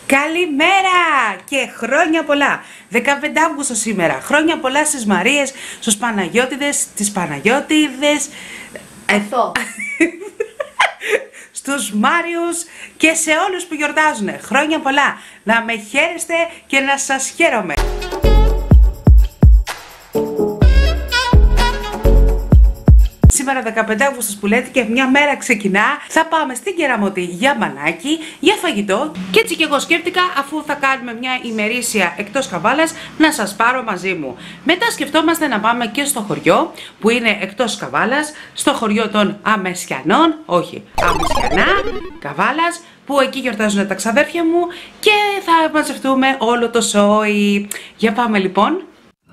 Καλημέρα και χρόνια πολλά. 15 Αύγουστο σήμερα. Χρόνια πολλά στις Μαρίες, στους Παναγιώτιδες, τις Παναγιώτιδες. Αυτό. Στους Μάριους και σε όλους που γιορτάζουν. Χρόνια πολλά. Να με χαίρεστε και να σας χαίρομαι. Σήμερα 15 Αύγουστος που λέτε και μια μέρα ξεκινά. Θα πάμε στην Κεραμωτή για μπανάκι, για φαγητό. Και έτσι και εγώ σκέφτηκα, αφού θα κάνουμε μια ημερήσια εκτός Καβάλας, να σας πάρω μαζί μου. Μετά σκεφτόμαστε να πάμε και στο χωριό που είναι εκτός Καβάλας, στο χωριό των Αμεσιανών, όχι, Αμεσιανά, Καβάλας, που εκεί γιορτάζουν τα ξαδέρφια μου και θα μαζευτούμε όλο το σόι. Για πάμε λοιπόν.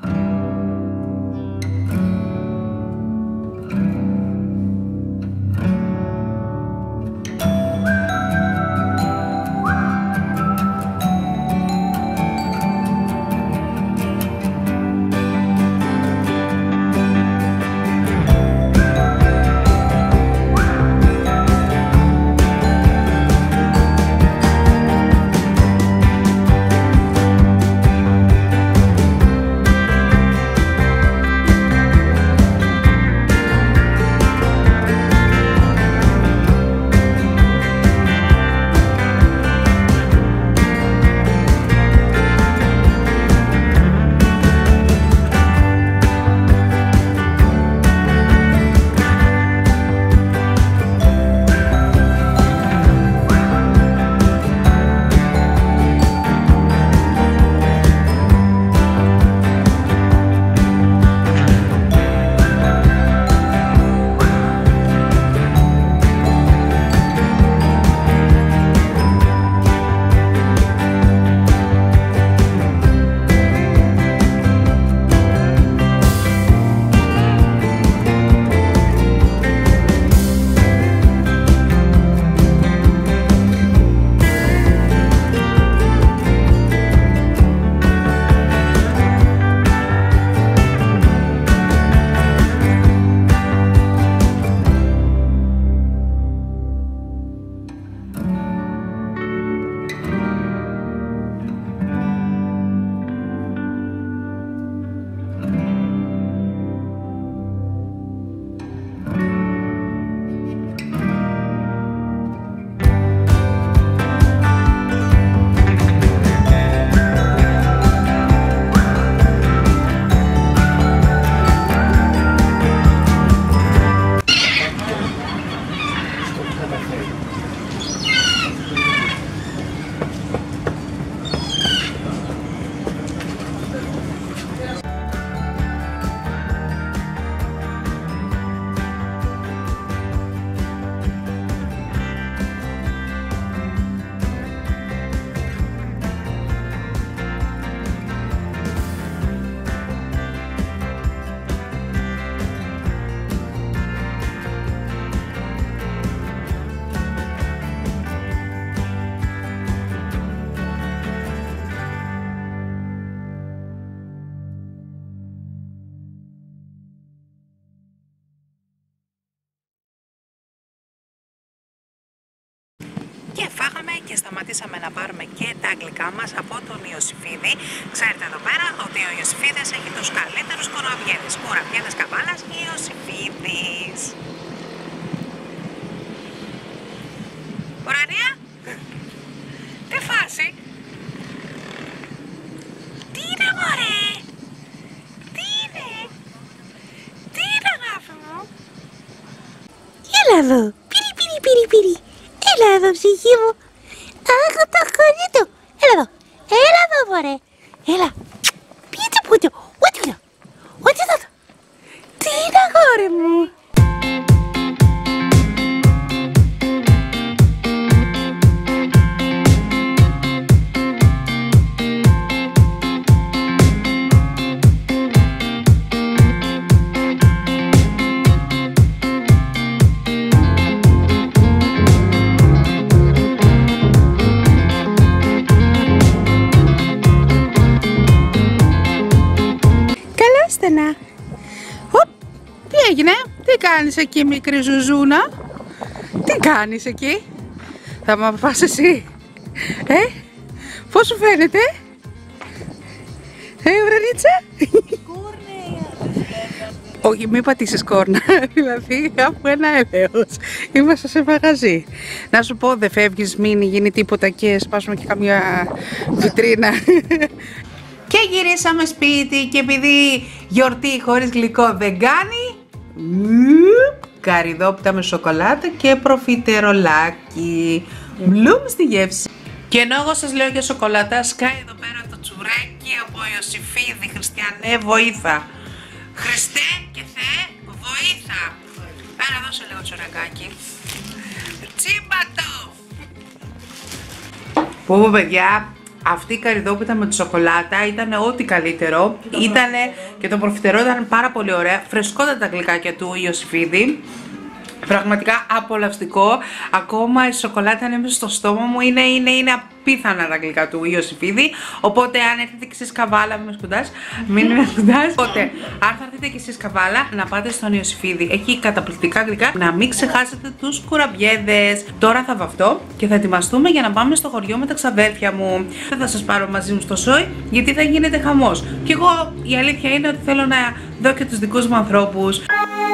Και φάγαμε και σταματήσαμε να πάρουμε και τα αγγλικά μας από τον Ιωσήφιδη. Ξέρετε εδώ πέρα ότι ο Ιωσήφιδης έχει τους καλύτερους κοραβιέδες. Κοραβιέδες Καβάλας, Ιωσήφιδης. Ουρανία, τι φάση. Τι είναι μωρέ. Τι είναι. Τι είναι αγάπη μου. Έλα εδώ. Πυρι πυρι πυρι πυρι. Έλα εδώ ψυχή μου. Αχ, το χωρί του. Έλα εδώ. Έλα εδώ μωρέ. Έλα. Πείτε πούτο. Ό,τι εδώ. Ό,τι εδώ. Τι είναι αγόρι μου. στενά. Οπ, τι έγινε, τι κάνεις εκεί μικρή ζουζούνα, τι κάνεις εκεί, θα μου πας εσύ, Πώς σου φαίνεται? Βρανίτσα? Όχι, μην πατήσεις κόρνα, δηλαδή από ένα έλεος. Είμαστε σε μαγαζί. Να σου πω, δεν φεύγεις, μην γίνει τίποτα και σπάσουμε και καμιά βιτρίνα. Και γυρίσαμε σπίτι και επειδή γιορτή χωρίς γλυκό δεν κάνει, καρυδόπιτα με σοκολάτα και προφιτερολάκι. Μπλουμ στη γεύση. Και ενώ εγώ σας λέω για σοκολάτα, σκάει εδώ πέρα το τσουρέκι από Ιωσήφιδη. Χριστιανέ, βοήθα. Χριστέ και Θεέ, βοήθα. Άρα δώσε λίγο τσουρεκάκι. Τσίμπατο. Πω παιδιά, αυτή η καρυδόπιτα με τη σοκολάτα ήταν ό,τι καλύτερο. Ήτανε και το προφιτερό ήταν πάρα πολύ ωραία. Φρεσκότατα τα γλυκάκια του Ιωσήφιδη. Πραγματικά απολαυστικό. Ακόμα η σοκολάτα είναι μέσα στο στόμα μου. Είναι απίθανα τα γλυκά του Ιωσήφιδη. Οπότε αν έρθετε και εσείς Καβάλα, μην με σκουντάς. Οπότε αν θα έρθετε και εσείς Καβάλα, να πάτε στον Ιωσήφιδη. Έχει καταπληκτικά γλυκά. Να μην ξεχάσετε τους κουραμπιέδες. Τώρα θα βαφτώ και θα ετοιμαστούμε για να πάμε στο χωριό με τα ξαδέρφια μου. Δεν θα σας πάρω μαζί μου στο σόι, γιατί θα γίνεται χαμός. Και εγώ η αλήθεια είναι ότι θέλω να δω και τους δικούς μου ανθρώπους.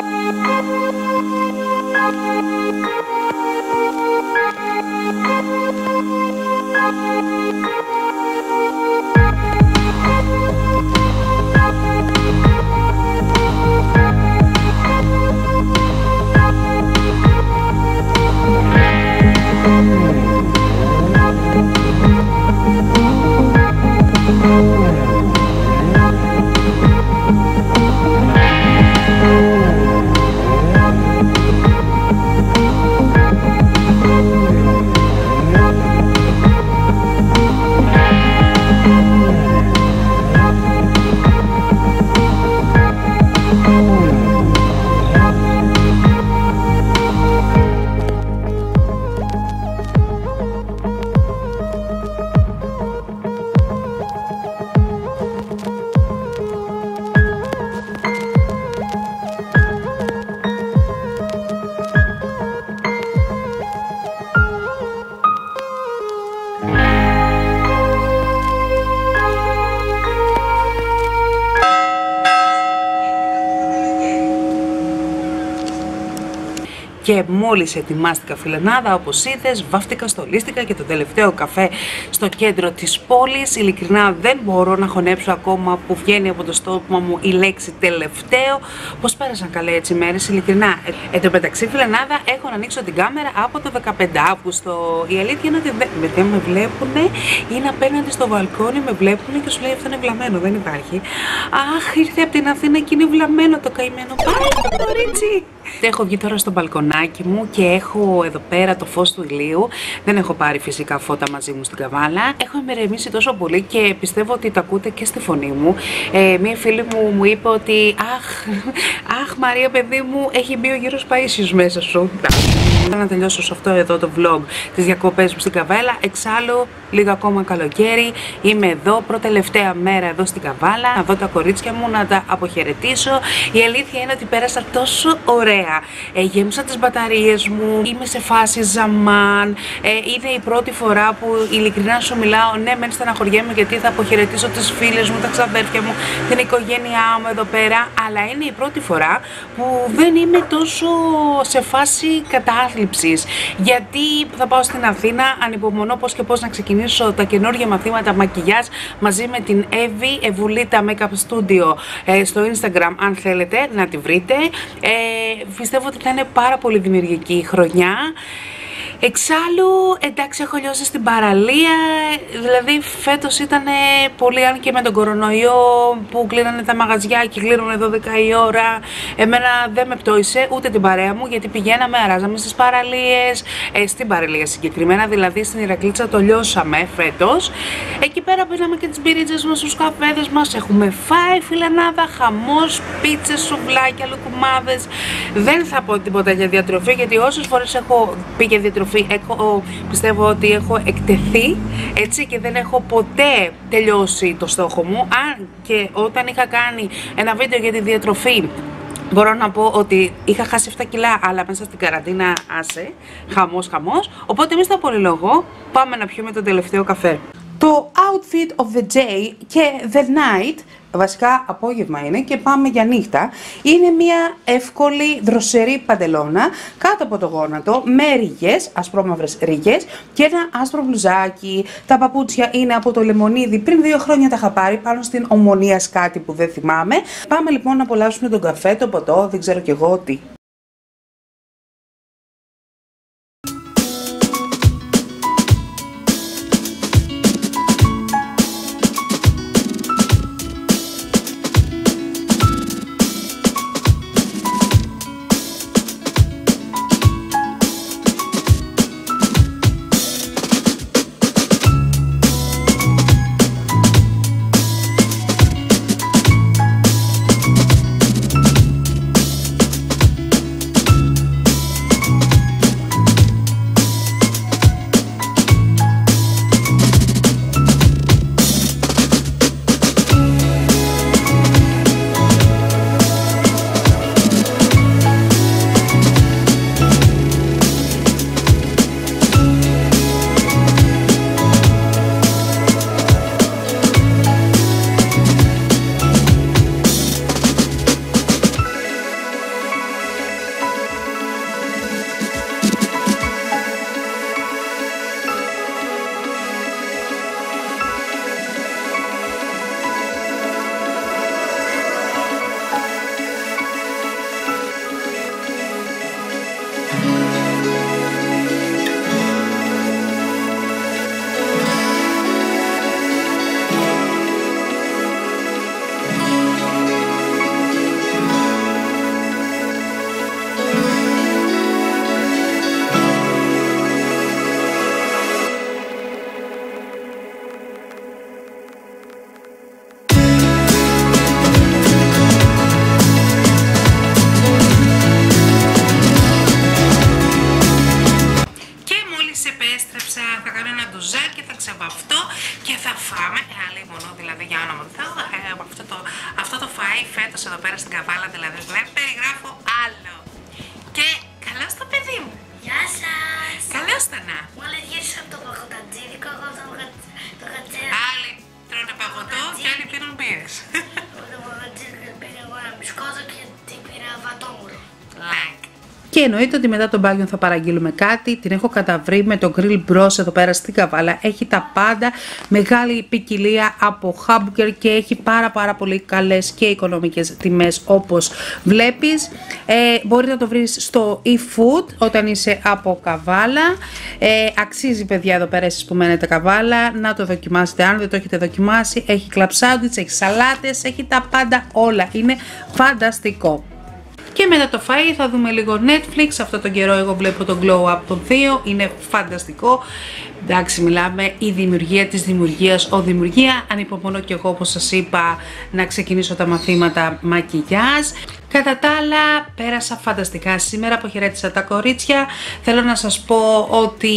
Και μόλις ετοιμάστηκα φιλενάδα, όπως είδες, βάφτηκα, στολίστηκα και το τελευταίο καφέ στο κέντρο της πόλης. Ειλικρινά δεν μπορώ να χωνέψω ακόμα που βγαίνει από το στόμα μου η λέξη τελευταίο. Πώς πέρασαν καλέ έτσι μέρες, ειλικρινά. Εν τω μεταξύ φιλενάδα, έχω να ανοίξω την κάμερα από το 15 Αύγουστο. Η αλήθεια είναι ότι δεν με βλέπουνε, είναι απέναντι στο βαλκόνι, με βλέπουνε και σου λέει αυτό είναι βλαμμένο, δεν υπάρχει. Αχ, ήρθε από την Αθήνα και είναι βλαμμένο το καημένο. Πάει το κορίτσι. Έχω βγει τώρα στο μπαλκονάκι μου και έχω εδώ πέρα το φως του ηλίου. Δεν έχω πάρει φυσικά φώτα μαζί μου στην Καβάλα. Έχω ημερεμήσει τόσο πολύ και πιστεύω ότι τα ακούτε και στη φωνή μου. Μία φίλη μου είπε ότι αχ Μαρία παιδί μου, έχει μπει ο γύρος Παΐσιος μέσα σου. Να τελειώσω σε αυτό εδώ το vlog τις διακοπές μου στην Καβάλα. Εξάλλου λίγο ακόμα καλοκαίρι. Είμαι εδώ, πρώτη-τελευταία μέρα εδώ στην Καβάλα. Να δω τα κορίτσια μου, να τα αποχαιρετήσω. Η αλήθεια είναι ότι πέρασα τόσο ωραία. Γέμισα τις μπαταρίες μου. Είμαι σε φάση ζαμάν. Είναι η πρώτη φορά που ειλικρινά σου μιλάω. Ναι, μεν στεναχωριέμαι γιατί θα αποχαιρετήσω τις φίλες μου, τα ξαδέρφια μου, την οικογένειά μου εδώ πέρα. Αλλά είναι η πρώτη φορά που δεν είμαι τόσο σε φάση κατάθλιψης. Γιατί θα πάω στην Αθήνα, ανυπομονώ πώς και πώς να ξεκινήσω τα καινούργια μαθήματα μακιγιάζ μαζί με την Ευουλίτα Makeup Studio στο Instagram, αν θέλετε να τη βρείτε. Πιστεύω ότι θα είναι πάρα πολύ δημιουργική η χρονιά. Εξάλλου, εντάξει, έχω λιώσει στην παραλία, δηλαδή φέτος ήταν πολύ, αν και με τον κορονοϊό που κλείνανε τα μαγαζιά και κλείνουν 12 η ώρα, εμένα δεν με πτώησε ούτε την παρέα μου, γιατί πηγαίναμε, αράζαμε στις παραλίες, στην παραλία συγκεκριμένα, δηλαδή στην Ηρακλήτσα το λιώσαμε φέτος. Εκεί πέρα πήραμε και τις μπυρίτσες μας, τους καφέδες μας, έχουμε φάει φιλενάδα, χαμός, πίτσες, σουβλάκια, λουκουμάδες. Δεν θα πω τίποτα για διατροφή, γιατί όσες φορές έχω πει για διατροφή, πιστεύω ότι έχω εκτεθεί έτσι και δεν έχω ποτέ τελειώσει το στόχο μου. Αν και όταν είχα κάνει ένα βίντεο για τη διατροφή, μπορώ να πω ότι είχα χάσει 7 κιλά, αλλά μέσα στην καραντίνα άσε, χαμός. Οπότε εμείς τα πολυλογώ, πάμε να πιούμε τον τελευταίο καφέ. Το outfit of the day και the night, βασικά απόγευμα είναι και πάμε για νύχτα, είναι μια εύκολη δροσερή παντελώνα κάτω από το γόνατο με ρίγες, ασπρόμαυρες ρίγες και ένα άσπρο μπλουζάκι. Τα παπούτσια είναι από το Λεμονίδι, πριν 2 χρόνια τα είχα πάρει πάνω στην Ομονίας κάτι που δεν θυμάμαι. Πάμε λοιπόν να απολαύσουμε τον καφέ, το ποτό, δεν ξέρω κι εγώ τι. Θα κάνω ένα ντουζάκι, θα ξεβαφτώ και θα φάμε. Άλλη μόνο δηλαδή για όνομα του Θεού. Αυτό το φαΐ φέτος εδώ πέρα στην Καβάλα, δηλαδή δεν περιγράφω άλλο. Και καλώς το παιδί μου. Γεια σας. Καλώς το να. Μόλις γύρισα από το παγωτατζίδικο, εγώ το κατσέρα. Άλλοι τρώνε παγωτό και άλλοι πίνουν μπύρες. Το παγωτατζίδικο πήρα εγώ ένα μπισκότο και τι πήρα βατόμουρο. Like. Και εννοείται ότι μετά τον μπάγιο θα παραγγείλουμε κάτι. Την έχω καταβρει με το Grill Bros εδώ πέρα στην Καβάλα. Έχει τα πάντα, μεγάλη ποικιλία από hamburger και έχει πάρα πολύ καλές και οικονομικές τιμές όπως βλέπεις. Μπορείτε να το βρεις στο eFood όταν είσαι από Καβάλα. Αξίζει παιδιά εδώ πέρα εσείς που μένετε Καβάλα να το δοκιμάσετε αν δεν το έχετε δοκιμάσει. Έχει club sandwich, έχει σαλάτες, έχει τα πάντα όλα. Είναι φανταστικό. Και μετά το φαΐ θα δούμε λίγο Netflix. Αυτό τον καιρό εγώ βλέπω το Glow Up των 2. Είναι φανταστικό. Εντάξει, μιλάμε η δημιουργία της δημιουργίας, δημιουργία. Ανυπομονώ και εγώ, όπως σας είπα, να ξεκινήσω τα μαθήματα μακιγιάζ. Κατά τα άλλα, πέρασα φανταστικά σήμερα, αποχαιρέτησα τα κορίτσια. Θέλω να σας πω ότι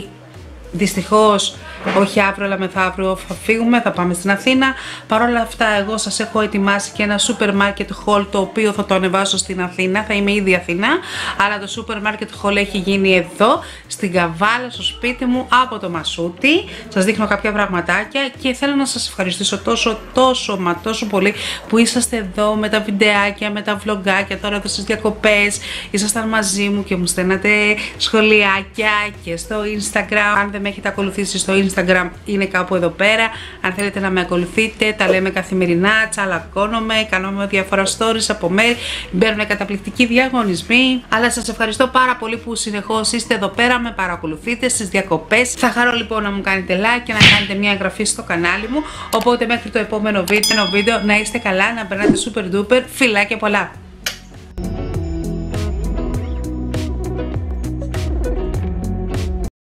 δυστυχώς όχι αύριο αλλά μεθαύριο θα φύγουμε, θα πάμε στην Αθήνα. Παρ' όλα αυτά εγώ σας έχω ετοιμάσει και ένα super market haul το οποίο θα το ανεβάσω στην Αθήνα. Θα είμαι ήδη Αθήνα, αλλά το super market haul έχει γίνει εδώ στην Καβάλα, στο σπίτι μου από το Μασούτι. Σας δείχνω κάποια πραγματάκια και θέλω να σας ευχαριστήσω τόσο πολύ που είσαστε εδώ με τα βιντεάκια, με τα vlogάκια τώρα εδώ στις διακοπές. Ήσασταν μαζί μου και μου στέλνατε σχολιάκια και στο Instagram. Αν δεν με έχετε ακολουθήσει στο Instagram είναι κάπου εδώ πέρα. Αν θέλετε να με ακολουθείτε, τα λέμε καθημερινά, τσαλακώνομαι, κάνουμε διάφορα stories από μέρη, μπαίνουν καταπληκτικοί διαγωνισμοί. Αλλά σας ευχαριστώ πάρα πολύ που συνεχώς είστε εδώ πέρα, με παρακολουθείτε στις διακοπές. Θα χαρώ λοιπόν να μου κάνετε like και να κάνετε μια εγγραφή στο κανάλι μου. Οπότε μέχρι το επόμενο βίντεο να είστε καλά, να περνάτε super duper, φιλάκια πολλά.